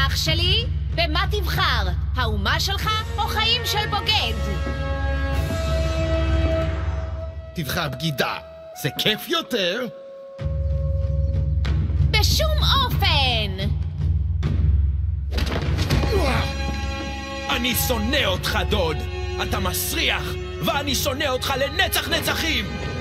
אח שלי, במה תבחר? האומה שלך או חיים של בוגד? תבחר בגידה. זה כיף יותר. בשום אופן! אני שונא אותך, דוד! אתה מסריח, ואני שונא אותך לנצח נצחים!